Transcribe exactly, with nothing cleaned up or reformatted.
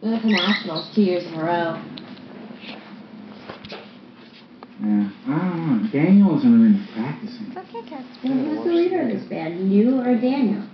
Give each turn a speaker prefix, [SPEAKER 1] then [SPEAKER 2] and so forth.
[SPEAKER 1] We went to nationals two years in a row.
[SPEAKER 2] Yeah, I don't know. Daniel hasn't really been practicing.
[SPEAKER 1] It's okay, Ted.
[SPEAKER 3] Well, who's the leader of this band? You or Daniel?